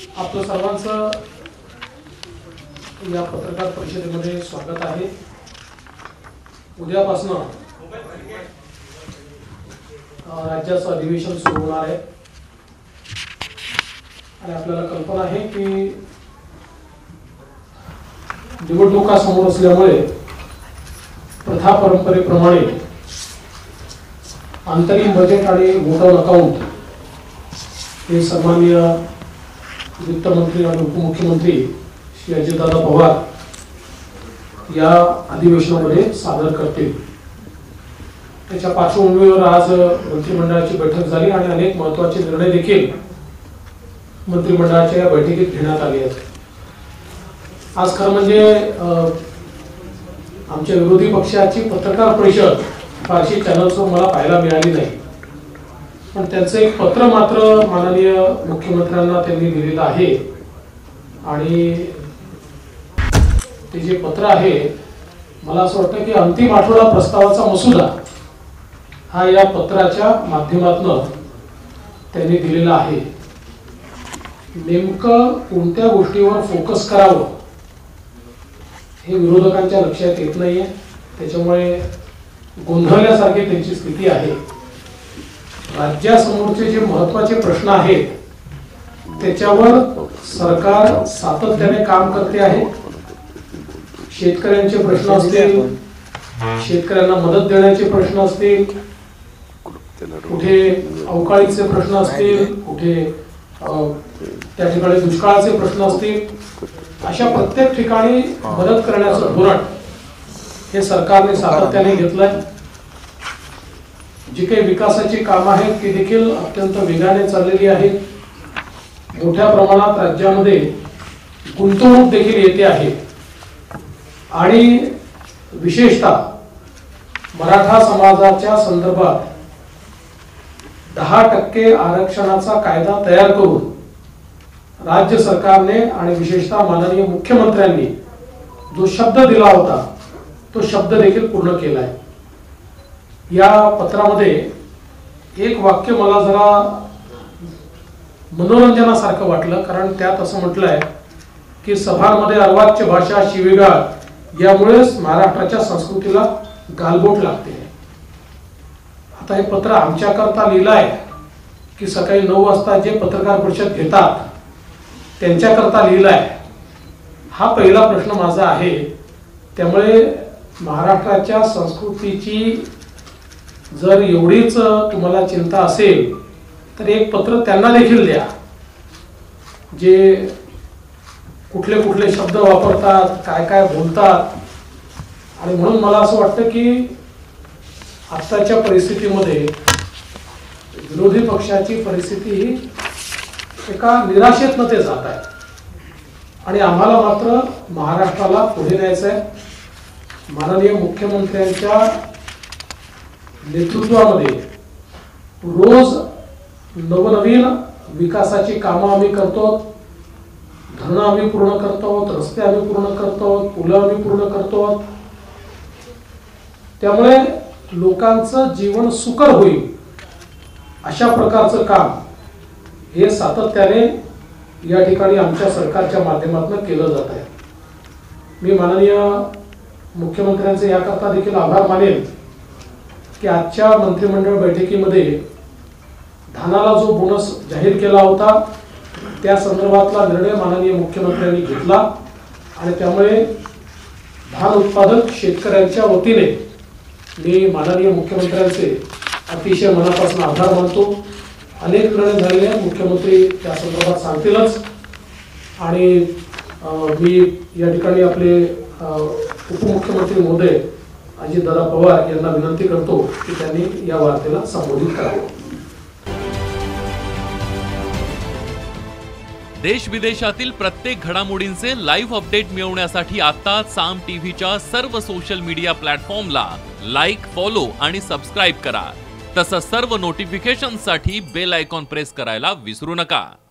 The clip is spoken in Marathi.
आपलं सर्वांचं या पत्रकार परिषदेमध्ये स्वागत आहे। उद्यापासून राज्याचं अधिवेशन सुरू होणार आहे आणि आपल्याला कल्पना आहे की निवडणुका समोर असल्यामुळे प्रथा परंपरेप्रमाणे अंतरिम बजेट आणि वोट ऑन अकाउंट हे सन्माननीय वित्तमंत्री आणि उपमुख्यमंत्री श्री अजितदादा पवार या अधिवेशनामध्ये सादर करतील। त्याच्या पार्श्वभूमीवर आज मंत्रिमंडळाची बैठक झाली आणि अनेक महत्त्वाचे निर्णय देखील मंत्रिमंडळाच्या या बैठकीत घेण्यात आले आहेत। आज खरं म्हणजे आमच्या विरोधी पक्षाची पत्रकार परिषद फारशी चॅनल्सवर मला पाहायला मिळाली नाही, पण त्यांचं एक पत्र मात्र माननीय मुख्यमंत्र्यांना त्यांनी दिलेलं आहे आणि ते जे पत्र आहे मला असं वाटतं की अंतिम आठवडा प्रस्तावाचा मसुदा हा या पत्राच्या माध्यमातून त्यांनी दिलेला आहे। नेमकं कोणत्या गोष्टीवर फोकस करावं हे विरोधकांच्या लक्षात येत नाहीये, त्याच्यामुळे गोंधळल्यासारखी त्यांची स्थिती आहे। राज्यासमोरचे जे महत्त्वाचे प्रश्न आहेत त्याच्यावर सरकार सातत्याने काम करते आहे। शेतकऱ्यांचे प्रश्न असतील, शेतकऱ्यांना मदत देण्याचे प्रश्न असतील, कुठे अवकाळीचे प्रश्न असतील, कुठे त्या ठिकाणी दुष्काळाचे प्रश्न असतील, अशा प्रत्येक ठिकाणी मदत करण्याचं धोरण हे सरकारने सातत्याने घेतलंय। जी काही विकासाची कामं आहेत ती देखील अत्यंत वेगाने चाललेली आहेत। मोठ्या प्रमाणात राज्यामध्ये गुंतवणूक देखील येते आहे आणि विशेषतः मराठा समाजाच्या संदर्भात 10% आरक्षणाचा कायदा तयार करून राज्य सरकारने आणि विशेषतः माननीय मुख्यमंत्र्यांनी जो शब्द दिला होता तो शब्द देखील पूर्ण केला आहे। या पत्रामध्ये एक वाक्य मला जरा मनोरंजनासारखं वाटलं, कारण त्यात असं म्हटलंय की सभांमध्ये अर्वाच्य भाषा, शिवीगाळ यामुळेच महाराष्ट्राच्या संस्कृतीला गालबोट लागते। आता हे पत्र आमच्याकरता लिहिलंय की सकाळी 9 वाजता जे पत्रकार परिषद घेतात त्यांच्याकरता लिहिलंय, हा पहिला प्रश्न माझा आहे। त्यामुळे महाराष्ट्राच्या संस्कृतीची जर एवढीच तुम्हाला चिंता असेल तर एक पत्र त्यांना देखील द्या, जे कुठले कुठले शब्द वापरतात, काय काय बोलतात। आणि म्हणून मला असं वाटतं की आत्ताच्या परिस्थितीमध्ये विरोधी पक्षाची परिस्थिती ही एका निराशेतनं ते जात आहे आणि आम्हाला मात्र महाराष्ट्राला पुढे न्यायचं आहे। माननीय मुख्यमंत्र्यांच्या नेतृत्वामध्ये रोज नवनवीन विकासाची कामं आम्ही करतो, धरणं आम्ही पूर्ण करतो, रस्ते आम्ही पूर्ण करतो, पुलं आम्ही पूर्ण करतो। त्यामुळे लोकांचं जीवन सुकर होईल अशा प्रकारचं काम हे सातत्याने या ठिकाणी आमच्या सरकारच्या माध्यमातून केलं जात आहे। मी माननीय मुख्यमंत्र्यांचे याकरता देखील आभार मानेन की आजच्या मंत्रिमंडळ बैठकीमध्ये धानाला जो बोनस जाहीर केला होता त्या संदर्भातला निर्णय माननीय मुख्यमंत्र्यांनी घेतला आणि त्यामुळे धान उत्पादक शेतकऱ्यांच्या वतीने मी माननीय मुख्यमंत्र्यांचे अतिशय मनापासून आभार मानतो। अनेक निर्णय झालेले आहेत, मुख्यमंत्री त्या संदर्भात सांगतीलच आणि मी या ठिकाणी आपले उपमुख्यमंत्री महोदय अजितदादा पवार यांना विनंती करतो की त्यांनी या वार्तेला संबोधित करावं। देश विदेशातील प्रत्येक घडामोडींचे लाईव्ह अपडेट मिळवण्यासाठी आता साम टीव्हीच्या सर्व सोशल मीडिया प्लॅटफॉर्मला लाईक, फॉलो आणि सबस्क्राईब करा। तसंच सर्व नोटिफिकेशनसाठी बेल आयकॉन प्रेस करायला विसरू नका।